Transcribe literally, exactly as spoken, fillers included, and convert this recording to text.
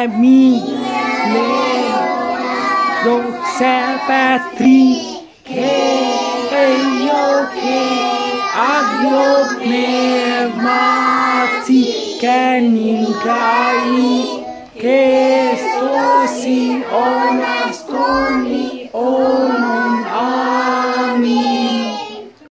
ami, Leo, Sapatri, Keyo, Agyo, Mati, Kanin, Kai, Kestosi, Ona.